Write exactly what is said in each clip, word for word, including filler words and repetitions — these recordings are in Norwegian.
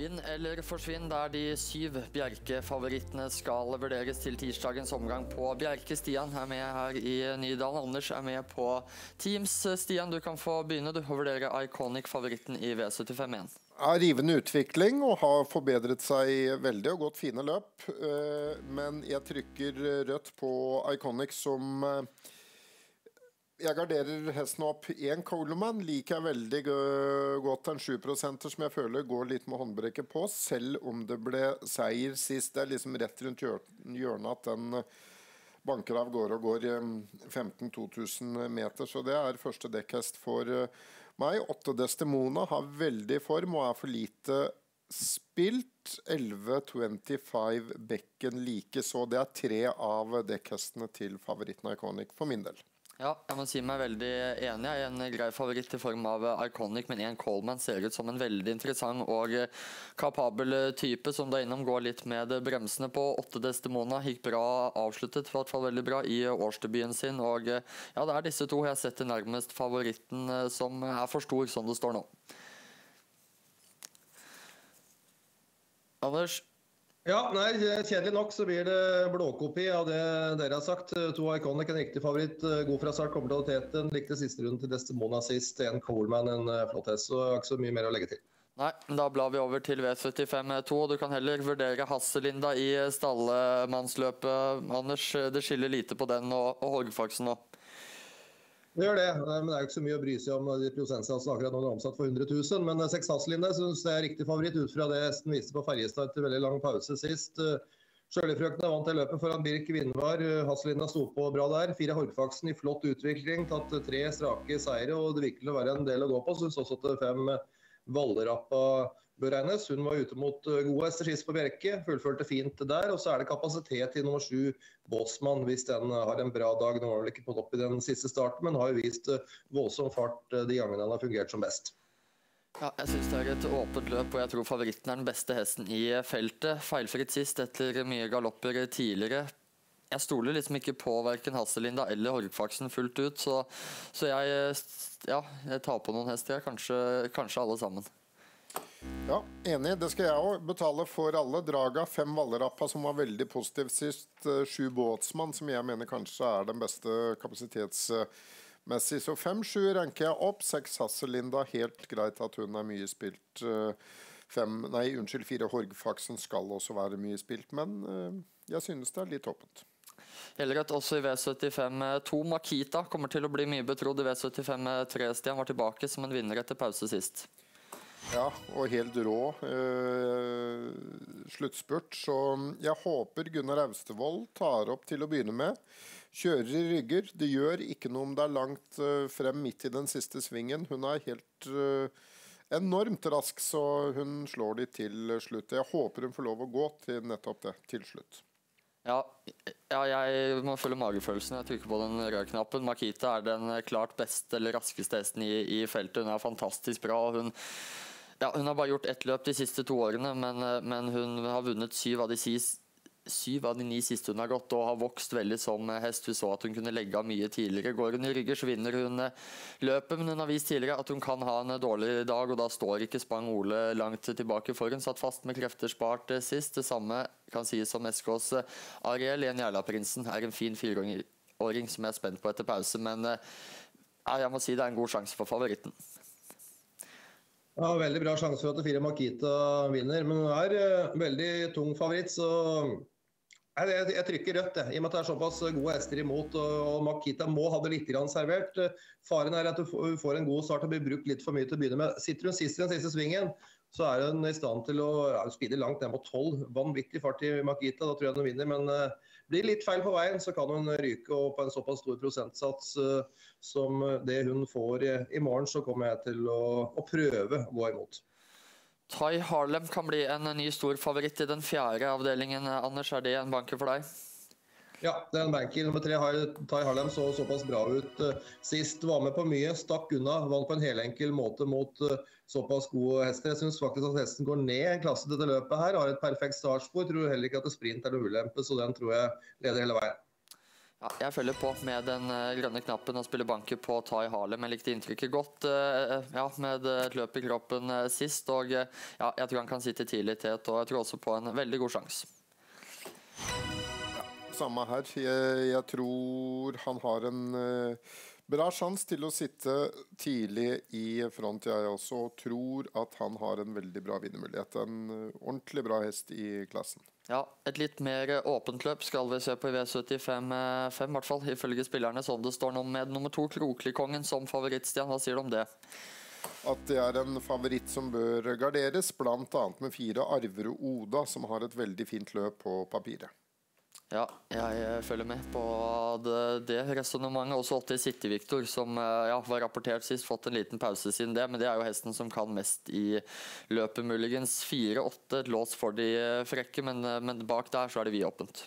Vinn eller forsvinn, der de syv Bjerke-favorittene skal vurderes til tirsdagens omgang på Bjerke. Stian er med her i Nydalen. Anders er med på Teams. Stian, du kan få begynne. Du vurderer Iconic-favoritten i V syttifem igjen. Ja, rivende utvikling og har forbedret seg veldig og gått fine løp. Men jeg trykker rødt på Iconic som... Jeg garderer hesten opp. En Coleman liker jeg veldig godt, en sju prosenter som jeg føler går litt med håndbrekket på, selv om det ble seier sist. Det er liksom rett rundt hjørnet at den banker av går og går femten til to tusen meter, så det er første dekkhest for meg. Åtte Destemona har veldig form og er for lite spilt. elleve tjuefem Bekken like, så det er tre av dekkhestene til favoritten Iconic for min del. Ja, jeg må si meg veldig enig. Jeg er en grei favoritt i form av Iconic, men en Coleman ser ut som en veldig interessant og kapabel type, som da innom går litt med bremsene på. Åtte Destemona gikk bra, avsluttet i hvert fall veldig bra i årsdebuten sin, og ja, det er disse to jeg setter nærmest favoritten, som er for stor som det står nå. Anders? Ja, nei, kjedelig nok så blir det blåkopi av det dere har sagt. To Iconic, en riktig favoritt, god fra start, kommer til totaliteten, likte siste runden til Destemona sist, en Coleman, en flott hest, så er ikke så mye mer å legge til. Nei, da blar vi over til V syttifem to, og du kan heller vurdere Hasselinda i stallemannsløpet. Anders, det skiller lite på den og, og Horgfaksen nå. Det gjør det, men det er jo ikke så mye å bry seg om de prosentsatsene akkurat når den er omsatt for hundre tusen, men seks Hasselinde synes det er riktig favoritt ut fra det hesten viste på Ferjestad til veldig lang pause sist. Sjølifrøkene vant til løpet foran Birk Vindvar, Hasselinde sto på bra der. Fire Horgfaksen i flott utvikling, tatt tre strake seire, og det virker å være en del å gå på. Synes også at fem Vallerappa bør regnes. Hun var ute mot gode hester sist på Bjerke, fullførte fint der, og så er det kapasitet i nummer sju Båsmann hvis den har en bra dag. Nå var vel ikke på topp i den siste starten, men har jo vist voldsom fart de gangene den har fungert som best. Ja, jeg synes det er et åpent løp, og jeg tror favoritten er den beste hesten i feltet. Feilfritt sist etter mye galopper tidligere. Jeg stoler liksom ikke på hverken Hasselinda eller Horgfaksen fullt ut, så, så jeg, ja, jeg tar på noen hester, kanskje, kanskje alle sammen. Ja, enig. Det skal jeg også betale for alle. Draga, fem Vallerappa som var veldig positiv sist. Sju Båtsmann som jeg mener kanskje er den beste kapasitetsmessig. Så fem sju ranker jeg opp. Seks Hasselinda, helt greit at hun er mye spilt. Fem, nei, unnskyld, fire Horgfaksen skal også være mye spilt, men jeg synes det er litt åpent. Heller at også i V syttifem to Makita kommer til å bli mye betrodd i V syttifem tre. Stian var tilbake som en vinner etter pause sist. Ja, og helt rå eh, sluttspurt, så jeg håper Gunnar Austevoll tar opp til å begynne med. Kjører i rygger, det gjør ikke noe om det er langt eh, frem midt i den siste svingen. Hun er helt eh, enormt rask, så hun slår de til slutt. Jeg håper hun får lov å gå til nettopp det, til slutt. Ja, ja, jeg må følge magefølelsen. Jeg trykker på den røde knappen. Makita er den klart beste eller raskeste hesten i, i feltet. Hun er fantastisk bra. Hun, ja, hun har bare gjort ett løp de siste to årene, men, men hun har vunnet syv av de siste. Syv av de ni siste hun har gått, og har vokst veldig som hest. Vi så at hun kunne legge av mye tidligere. Går hun i rygger, så vinner hun løpet, men hun har vist tidligere at hun kan ha en dårlig dag, og da står ikke Spang Ole langt tilbake for hun. Satt fast med krefter spart sist. Det samme kan sies om S K's Ariel. En Jærlaprinsen er en fin fireåring som jeg er spent på etter pause, men ja, jeg må si det er en god sjanse for favoritten. Ja, veldig bra sjanse for at fire Makita vinner, men hun er uh, veldig tung favoritt, så jeg, jeg, jeg trykker rødt, jeg. I og med at det er såpass gode hester imot, og, og Makita må ha det litt grann servert. Faren er at hun får en god start og blir brukt litt for mye til å begynne med. Sitter hun sist i den siste svingen, så er hun i stand til å ja, spille langt ned mot tolv. Vanvittig fart i Makita, da tror jeg hun vinner, men uh, blir litt feil på veien, så kan hun ryke og på en såpass stor prosentsats uh, som det hun får i, i morgen, så kommer jeg til å, å prøve å gå imot. Ty Harlem kan bli en ny stor favoritt i den fjerde avdelingen. Anders, er det en banker for deg? Ja, det er en banker. Nummer tre, Ty Harlem, så såpass bra ut uh, sist. Var med på mye, stakk unna, vant på en helenkel måte mot uh, såpass gode hester. Jeg synes faktisk at hesten går ned en klasse til dette løpet her. Har et perfekt startspor. Tror heller ikke at det sprint er noe ulempe, så den tror jeg leder hele veien. Ja, jeg følger på med den grønne knappen og spiller banker på Ty Harlem. Jeg likte inntrykket godt ja, med et løp i kroppen sist, og ja, jeg tror han kan sitte tidlig til, og jeg tror også på en veldig god sjanse. Ja, samme her. Jeg, jeg tror han har en uh, bra sjanse til å sitte tidlig i front, jeg også, og tror at han har en veldig bra vinnermulighet. En uh, ordentlig bra hest i klassen. Ja, et litt mer åpent løp skal vi se på i V syttifem fem, i hvert fall, ifølge spillerne, som det står nå med nummer to Kroklikongen som favoritt. Stian, hva sier du om det? At det er en favoritt som bør garderes, blant annet med fire Arverud Oda, som har et veldig fint løp på papiret. Ja, jeg følger med på det, det resonemanget. Også åtte City Victor, som ja, var rapportert sist, fått en liten pause siden det, men det er jo hesten som kan mest i løpet muligens. fire åtte, et lås for de frekke, men, men bak der så er det vidåpent.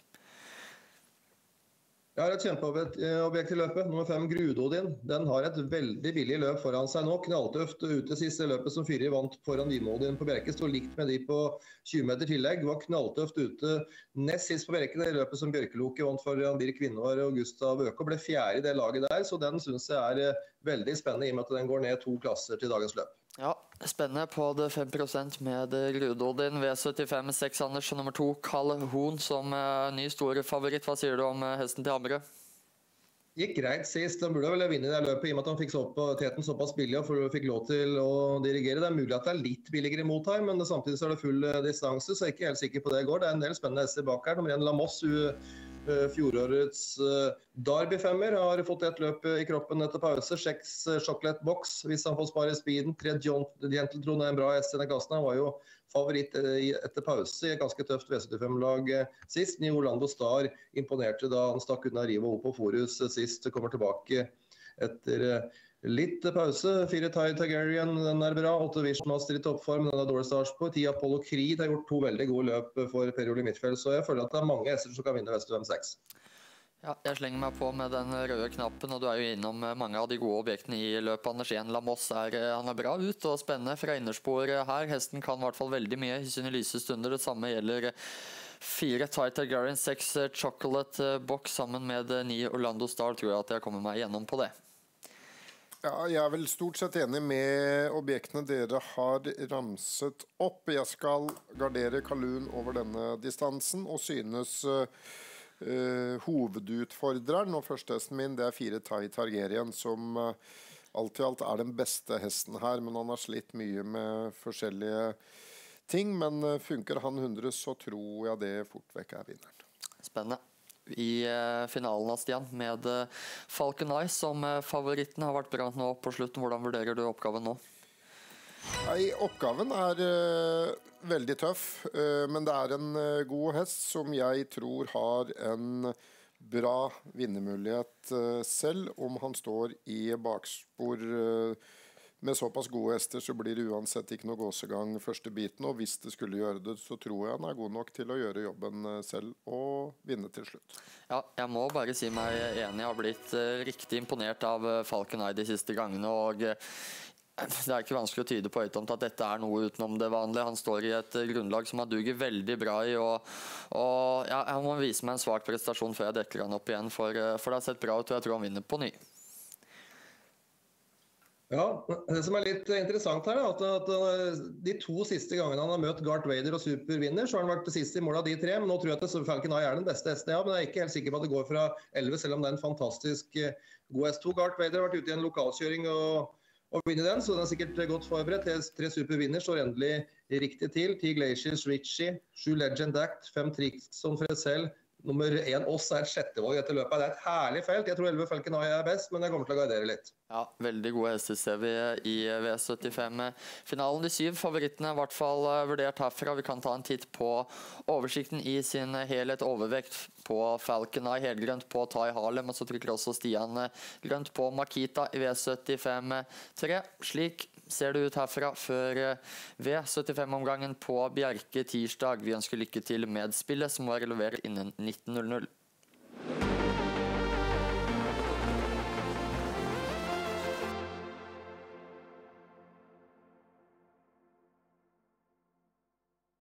Jeg har et kjempeobjekt i løpet. Nummer fem, Grudodin. Den har et veldig billig løp foran seg nå. Knalltøft ute siste løpet som Fyri vant foran Vinodin på Bjerke. Stod likt med de på tjue meter tillegg. Var knalltøft ute nest sist på Bjerke. Det løpet som Bjørkeloke vant foran Dirk Vinvar og Gustav Øke. Ble fjerde i det laget der, så den synes jeg er veldig spennende i og med at den går ned to klasser til dagens løp. Ja, spennende på det fem prosent med Grudodin. V syttifem seks Anders og nummer to Calhoun som uh, ny stor favoritt. Hva sier du om uh, hesten til Hamre? Gikk greit sist. Han burde vel vinne i det løpet i og med at han fikk så opp teten såpass billig og fikk lov til å dirigere. Det er mulig at det er litt billigere mot her, men samtidig så er det full distanse, så jeg er ikke helt sikker på det i går. Det er en del spennende hester bak her. Nummer en Lamoss, fjorårets Derby-femmer, har fått et løp i kroppen etter pause. Seks Chocolate Box, hvis han får spare speeden. Tre Gentletron er en bra hest i denne klassen. Han var jo favoritt etter pause i et ganske tøft V syttifem-lag sist. New Orlando Star imponerte da han stakk unna Rivo på Forus sist. Kommer tilbake etter litt pause. Fire Ty Targaryen, den er bra. Åtte Wishmaster i toppform, den er dårlig start på. Ti Apollo Creed har gjort to veldig gode løp for Per-Ole Midtfeld, så jeg føler at det er mange hester som kan vinne V syttifem seks. Ja, jeg slenger meg på med den røde knappen, og du er jo innom mange av de gode objektene i løpet. Anders igjen, Lamoss er, han er bra ut og spennende fra innerspor her. Hesten kan i hvert fall veldig mye i sine lyse stunder. Det samme gjelder fire Ty Targaryen, seks Chocolate Box sammen med ni Orlando Star. Tror jeg at jeg kommer meg gjennom på det. Ja, jeg er vel stort sett enig med objektene dere har ramset opp. Jeg skal gardere Calhoun over denne distansen, og synes uh, uh, hovedutfordreren og førstehesten min, det er fire Ty Targaryen, som uh, alt i alt er den beste hesten her, men han har slitt mye med forskjellige ting, men uh, funker han hundre, så tror jeg det fort vekk er vinneren. Spennende. I uh, finalen av Stian med uh, Falcon Eye som uh, favoritten har vært bra nå på slutten. Hvordan vurderer du oppgaven nå? Nei, oppgaven er uh, veldig tøff, uh, men det er en uh, god hest som jeg tror har en bra vinnermulighet uh, selv om han står i bakspor. Uh, med såpass gode hester så blir det uansett ikke noe gåsegang første biten, og hvis det skulle gjøre det, så tror jeg han er god nok til å gjøre jobben selv og vinne til slutt. Ja, jeg må bare si meg enig. Jeg har blitt uh, riktig imponert av uh, Falcon Eye de siste gangene, og uh, det er ikke vanskelig å tyde på høytomt at dette er noe utenom det vanlige. Han står i et uh, grunnlag som han duger veldig bra i, og, og ja, jeg må vise meg en svak prestasjon før jeg dekker han opp igjen, for, uh, for det har sett bra ut, og jeg tror han vinner på ny. Ja, det som er litt interessant her er at, at de to siste gangene han har møtt Garth Vader og Supervinner, så har han vært det siste i mål av de tre, men nå tror jeg at Falcon Eye er den beste hesten jeg har, men jeg er ikke helt sikker på at det går fra elleve, selv om det er en fantastisk god hest. To Garth Vader har vært ute i en lokalkjøring og, og vinner den, så den er sikkert godt forberedt. Tre Supervinner står endelig riktig til. Ti Glaciers Richie, sju Legend Act, fem Trixon Fresel, nummer én Oss er et sjettevalg etter løpet. Det er et herlig felt. Jeg tror elleve Falcon Eye er best, men jeg kommer til å gardere litt. Ja, veldig gode hester ser vi i V syttifem-finalen. De syv favorittene er i hvert fall vurdert herfra. Vi kan ta en titt på oversikten i sin helhet. Overvekt på Falcon Eye, helgrønt på Ty Harlem, og så trykker også Stian grønt på Makita i V syttifem tre. Slik ser det ut herfra før V syttifem-omgangen på Bjerke tirsdag. Vi ønsker lykke til med spillet, som var levert innen nitten null null.